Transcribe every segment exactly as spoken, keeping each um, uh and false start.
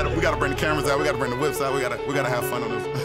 gotta, we gotta bring the cameras out. We gotta bring the whips out. We gotta, we gotta have fun on this.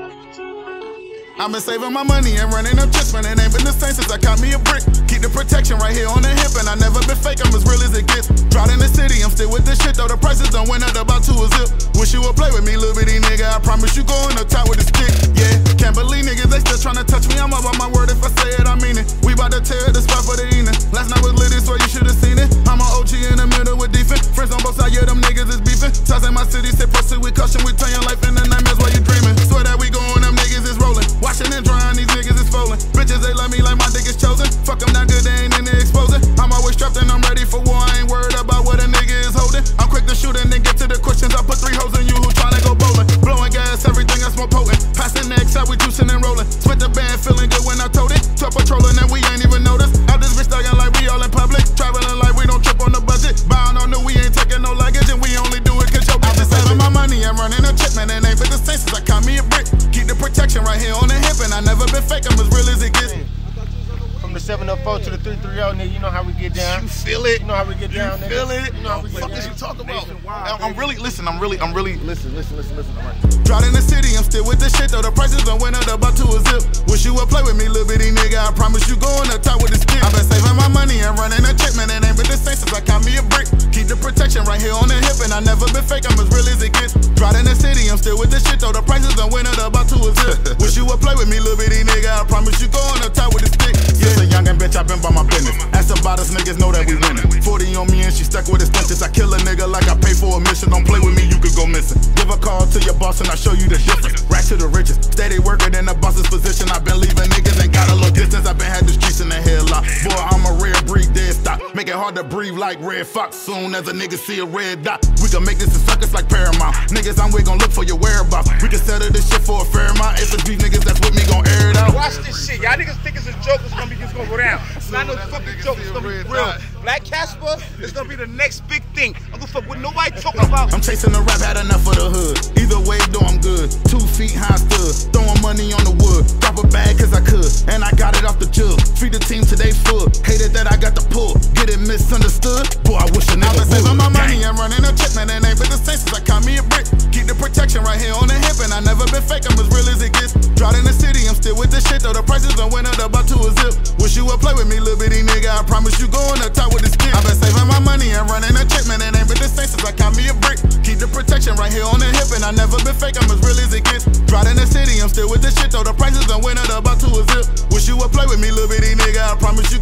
I've been saving my money and running up chips, man. It ain't been the same since I caught me a brick. Keep the protection right here on the hip, and I never been fake. I'm as real as it gets. Drought in the city, I'm still with this shit, though the prices done went up about two a zip. Wish you would play with me, little bitty nigga. I promise you going up top with a stick. Yeah, can't believe niggas, they still tryna touch me. I'm up on my word, if I say it, I mean it. We bout to tear the spot for the evening. Last night was litty, so you should've seen it. I'm an O G in the middle with defin. Friends on both sides, yeah, them niggas is beefin. Toss in my city, sit proceed with caution. We turn your life into nightmares while you dreaming. Swear that we going, them niggas is rolling. Washing and drying, these niggas is falling. Bitches, they love me like my dick is chosen. Fuck them not good, they ain't in the exposing. I'm always strapped and I'm ready for war. I ain't worried about what a nigga is holding. I'm quick to shoot and then get to the questions. I put three hoes in you who tryna go bowling. Blowing gas, everything I smoke potent. Passing next out, we juicing and rolling. Split the band, feeling good when I told it. Twelve patrolling and we ain't even noticed. Out this bitch thugging like we all in public. Traveling like we don't trip on the budget. Bound on the we ain't taking no luggage and we only do it cause your bitch is saving my money and running a chip, man. It ain't been the same since I caught me a brick. Keep the protection right here on the hip, and I never been fake. I'm as real as it gets. From the seven oh four to the three three oh, nigga, you know how we get down. You feel it? You know how we get down, you nigga. feel it? You know how we what the fuck get is down. you talking about? Nationwide, I'm really, listen, I'm really, I'm really. Listen, listen, listen, listen. All right. Drought in the city, I'm still with this shit, though the prices done went up about two a zip. Wish you would play with me, little bitty nigga. I promise you going up top with the stick. I've been saving my money and running a chip, man. It ain't been the same since I caught me a brick. Keep the protection right here on the hip, and I never been fake. I'm as real as it gets. Drought in the city, I'm still with this shit, though the prices done went up about two a zip. Wish you would play with me, little bitty nigga. I promise you going up top with the stick. Yeah, a young and bitch, I've been by my business. Ask about us, niggas know that we winning. forty on me and she stuck with the stenches. I kill a nigga like I pay for a mission. Don't play with me, you could go missing. Give a call to your boss and I show you the difference. Rack to the riches, steady working in the boss's position. I've been leaving niggas and got a little distance. I've been had the streets in the headlock. Boy, I'm a rare breed, dead stock. Make it hard to breathe like Red Fox. Soon as a nigga see a red dot, we can make this a suckers like Paramount. Niggas, I'm we gon' look for your whereabouts. We can settle this shit for a fair amount. If it's beef niggas that's with me, gon' air it out. Watch this shit. Y'all niggas think it's a joke, it's gonna be just gonna go down. It's not no fucking joke, it's gonna be real. Black Kaspa is gonna be the next big thing. I'm gonna fuck with nobody talking about. I'm chasing the rap, had enough of the hood. Either way, though I'm good. Two feet high stood, throwing money on the wood. Drop a bag cause I could, and I got it off the jug. Feed the team today full. Hated that I got the pull. Get it misunderstood? Boy, I wish a nigga would. I've been saving my money and running a chip, man. It ain't been the same since I caught me a brick. Keep the protection right here on the hip, and I never been fake. I'm as real as it gets. Drought in the city, I'm still with this shit, though the prices done went up about two a zip. Wish you would play with me, little bitty nigga. I promise you going up top with the stick. I've been saving my money and running a chip, man. It ain't been the same since I caught me a brick. Keep the protection right here on the hip, and I never been fake. I'm as real as it gets. Drought in the city, I'm still with this shit, though the prices done went up about two a zip. Wish you would play with me, little bitty nigga. I promise you.